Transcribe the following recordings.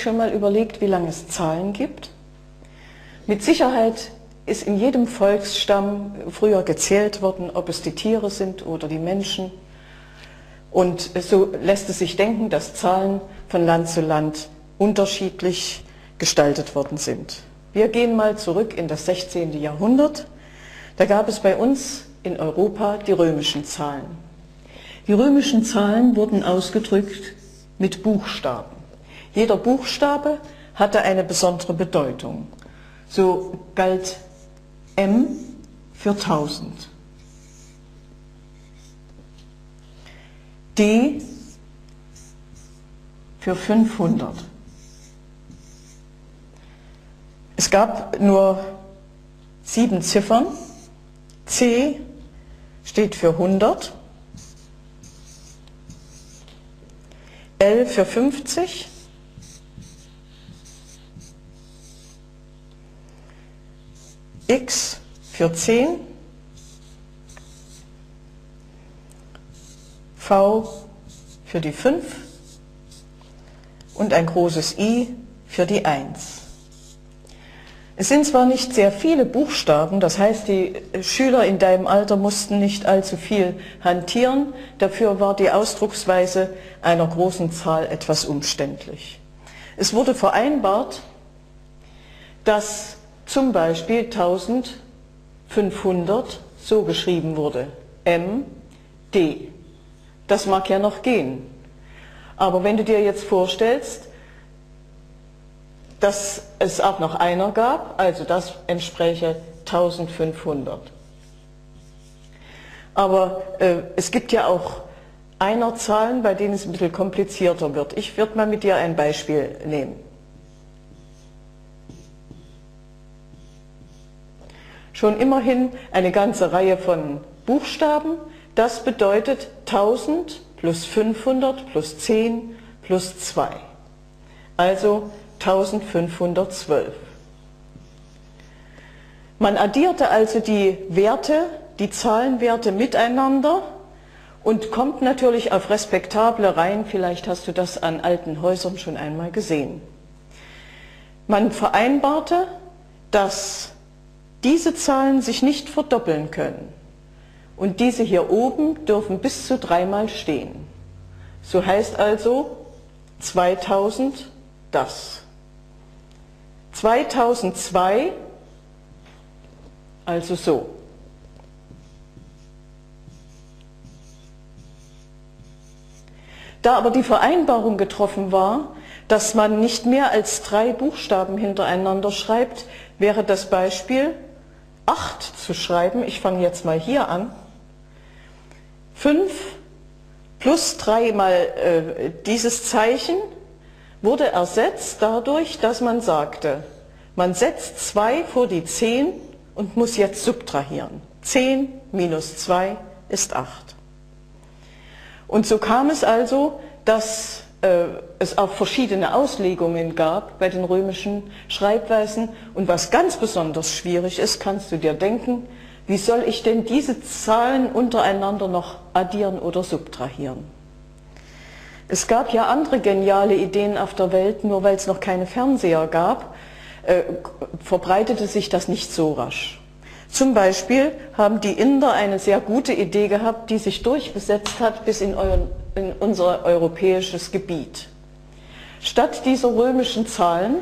schon mal überlegt, wie lange es Zahlen gibt? Mit Sicherheit ist in jedem Volksstamm früher gezählt worden, ob es die Tiere sind oder die Menschen. Und so lässt es sich denken, dass Zahlen von Land zu Land unterschiedlich gestaltet worden sind. Wir gehen mal zurück in das 16. Jahrhundert. Da gab es bei uns in Europa die römischen Zahlen. Die römischen Zahlen wurden ausgedrückt mit Buchstaben. Jeder Buchstabe hatte eine besondere Bedeutung. So galt M für 1000, D für 500. Es gab nur 7 Ziffern. C steht für 100, L für 50, X für 10, V für die 5 und ein großes I für die 1. Es sind zwar nicht sehr viele Buchstaben, das heißt, die Schüler in deinem Alter mussten nicht allzu viel hantieren, dafür war die Ausdrucksweise einer großen Zahl etwas umständlich. Es wurde vereinbart, dass zum Beispiel 1500 so geschrieben wurde, M, D. Das mag ja noch gehen, aber wenn du dir jetzt vorstellst, dass es auch noch einer gab, also das entspräche 1500. Aber es gibt ja auch Einerzahlen, bei denen es ein bisschen komplizierter wird. Ich würde mal mit dir ein Beispiel nehmen. Schon immerhin eine ganze Reihe von Buchstaben, das bedeutet 1000 plus 500 plus 10 plus 2. Also 1512. Man addierte also die Werte, die Zahlenwerte miteinander und kommt natürlich auf respektable Reihen. Vielleicht hast du das an alten Häusern schon einmal gesehen. Man vereinbarte, dass diese Zahlen sich nicht verdoppeln können und diese hier oben dürfen bis zu 3-mal stehen. So heißt also 2000 das. 2002, also so. Da aber die Vereinbarung getroffen war, dass man nicht mehr als 3 Buchstaben hintereinander schreibt, wäre das Beispiel 8 zu schreiben. Ich fange jetzt mal hier an. 5 plus 3 mal dieses Zeichen wurde ersetzt dadurch, dass man sagte, man setzt 2 vor die 10 und muss jetzt subtrahieren. 10 minus 2 ist 8. Und so kam es also, dass es auch verschiedene Auslegungen gab bei den römischen Schreibweisen. Und was ganz besonders schwierig ist, kannst du dir denken, wie soll ich denn diese Zahlen untereinander noch addieren oder subtrahieren? Es gab ja andere geniale Ideen auf der Welt, nur weil es noch keine Fernseher gab, verbreitete sich das nicht so rasch. Zum Beispiel haben die Inder eine sehr gute Idee gehabt, die sich durchgesetzt hat bis in unser europäisches Gebiet. Statt dieser römischen Zahlen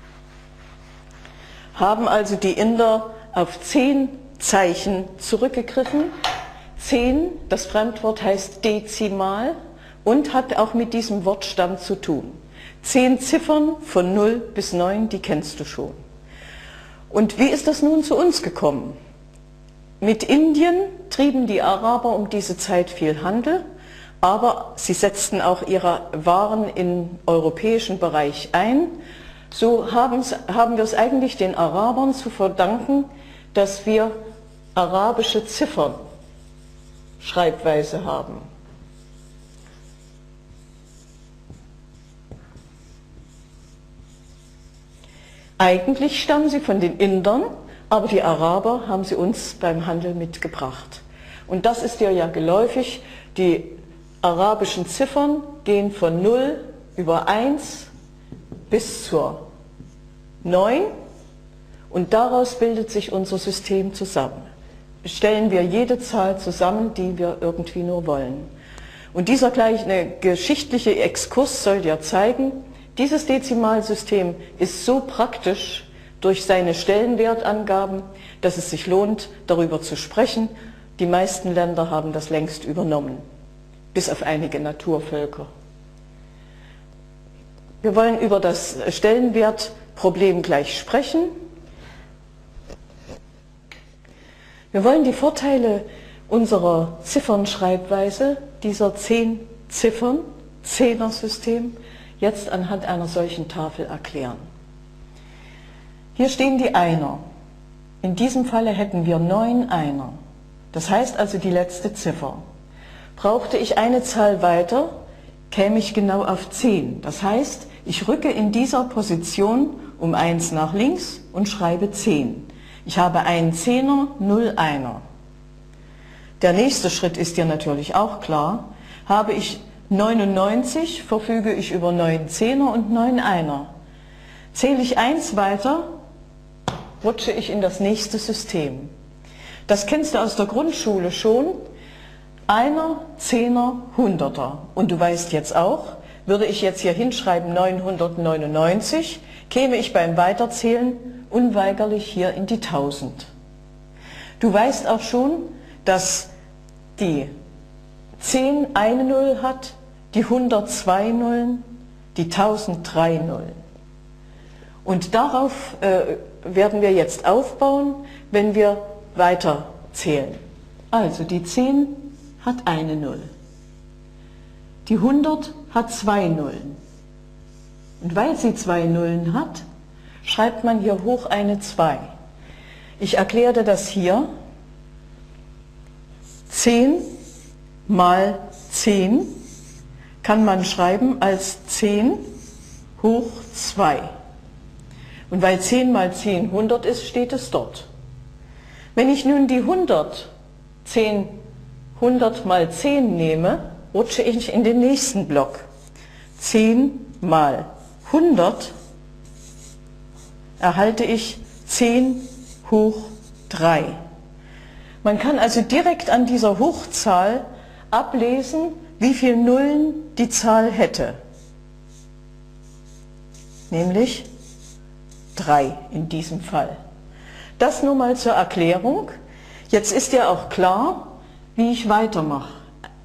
haben also die Inder auf 10 Zeichen zurückgegriffen. 10, das Fremdwort heißt Dezimal, und hat auch mit diesem Wortstamm zu tun. 10 Ziffern von 0 bis 9, die kennst du schon. Und wie ist das nun zu uns gekommen? Mit Indien trieben die Araber um diese Zeit viel Handel, aber sie setzten auch ihre Waren im europäischen Bereich ein. So haben wir es eigentlich den Arabern zu verdanken, dass wir arabische Ziffern Schreibweise haben. Eigentlich stammen sie von den Indern, aber die Araber haben sie uns beim Handel mitgebracht. Und das ist dir ja geläufig, die arabischen Ziffern gehen von 0 über 1 bis zur 9 und daraus bildet sich unser System zusammen. Stellen wir jede Zahl zusammen, die wir irgendwie nur wollen. Und dieser kleine geschichtliche Exkurs soll ja zeigen, dieses Dezimalsystem ist so praktisch durch seine Stellenwertangaben, dass es sich lohnt, darüber zu sprechen. Die meisten Länder haben das längst übernommen, bis auf einige Naturvölker. Wir wollen über das Stellenwertproblem gleich sprechen. Wir wollen die Vorteile unserer Ziffernschreibweise, dieser 10 Ziffern, Zehnersystem, jetzt anhand einer solchen Tafel erklären. Hier stehen die Einer. In diesem Falle hätten wir 9 Einer. Das heißt also die letzte Ziffer. Brauchte ich eine Zahl weiter, käme ich genau auf 10. Das heißt, ich rücke in dieser Position um 1 nach links und schreibe 10. Ich habe einen Zehner, 0 Einer. Der nächste Schritt ist dir natürlich auch klar. Habe ich 99, verfüge ich über 9 Zehner und 9 Einer. Zähle ich 1 weiter, rutsche ich in das nächste System. Das kennst du aus der Grundschule schon. Einer, Zehner, Hunderter. Und du weißt jetzt auch, würde ich jetzt hier hinschreiben 999, käme ich beim Weiterzählen unweigerlich hier in die 1000. Du weißt auch schon, dass die 10 eine Null hat, die 100 2 Nullen, die 1000 3 Nullen. Und darauf werden wir jetzt aufbauen, wenn wir weiter zählen. Also die 10 hat eine Null. Die 100 hat 2 Nullen. Und weil sie 2 Nullen hat, schreibt man hier hoch eine 2. Ich erkläre das hier. 10 mal 10 kann man schreiben als 10 hoch 2. Und weil 10 mal 10 100 ist, steht es dort. Wenn ich nun die 100 mal 10 nehme, rutsche ich in den nächsten Block. 10 mal 100 erhalte ich 10 hoch 3. Man kann also direkt an dieser Hochzahl ablesen, wie viele Nullen die Zahl hätte. Nämlich 3 in diesem Fall. Das nur mal zur Erklärung. Jetzt ist ja auch klar, wie ich weitermache.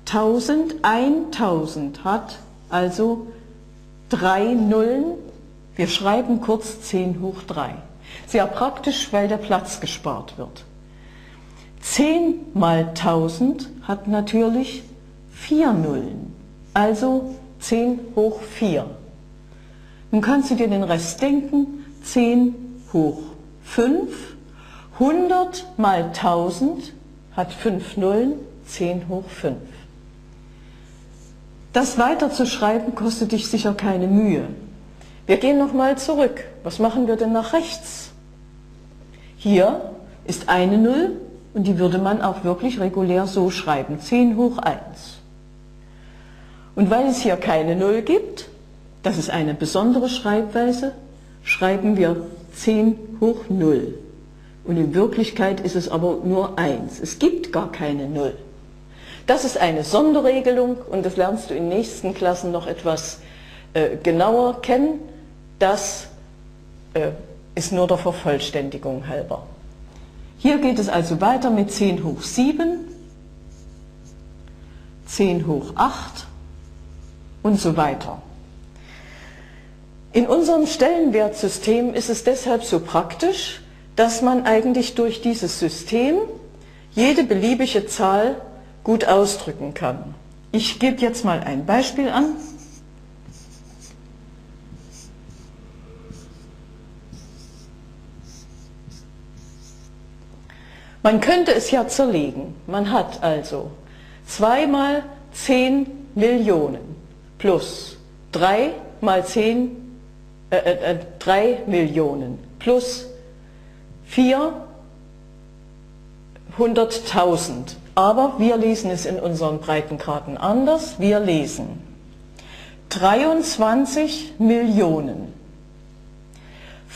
1000 hat also 3 Nullen. Wir schreiben kurz 10 hoch 3. Sehr praktisch, weil der Platz gespart wird. 10 mal 1000 hat natürlich 4 Nullen, also 10 hoch 4. Nun kannst du dir den Rest denken, 10 hoch 5, 100 mal 1000 hat 5 Nullen, 10 hoch 5. Das weiter zu schreiben kostet dich sicher keine Mühe. Wir gehen nochmal zurück. Was machen wir denn nach rechts? Hier ist eine Null und die würde man auch wirklich regulär so schreiben, 10 hoch 1. Und weil es hier keine Null gibt, das ist eine besondere Schreibweise, schreiben wir 10 hoch 0. Und in Wirklichkeit ist es aber nur 1. Es gibt gar keine Null. Das ist eine Sonderregelung und das lernst du in nächsten Klassen noch etwas genauer kennen. Das ist nur der Vervollständigung halber. Hier geht es also weiter mit 10 hoch 7, 10 hoch 8 und so weiter. In unserem Stellenwertsystem ist es deshalb so praktisch, dass man eigentlich durch dieses System jede beliebige Zahl gut ausdrücken kann. Ich gebe jetzt mal ein Beispiel an. Man könnte es ja zerlegen. Man hat also 2 mal 10 Millionen plus 3 mal 3 Millionen plus 400.000. Aber wir lesen es in unseren Breitengraden anders. Wir lesen 23 Millionen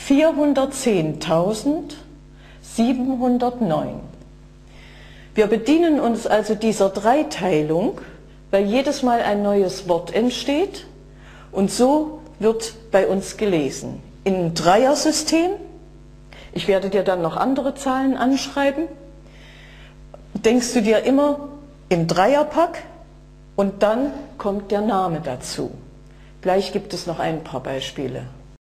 410.709. Wir bedienen uns also dieser Dreiteilung, weil jedes Mal ein neues Wort entsteht und so wird bei uns gelesen. Im Dreiersystem, ich werde dir dann noch andere Zahlen anschreiben, denkst du dir immer im Dreierpack und dann kommt der Name dazu. Gleich gibt es noch ein paar Beispiele.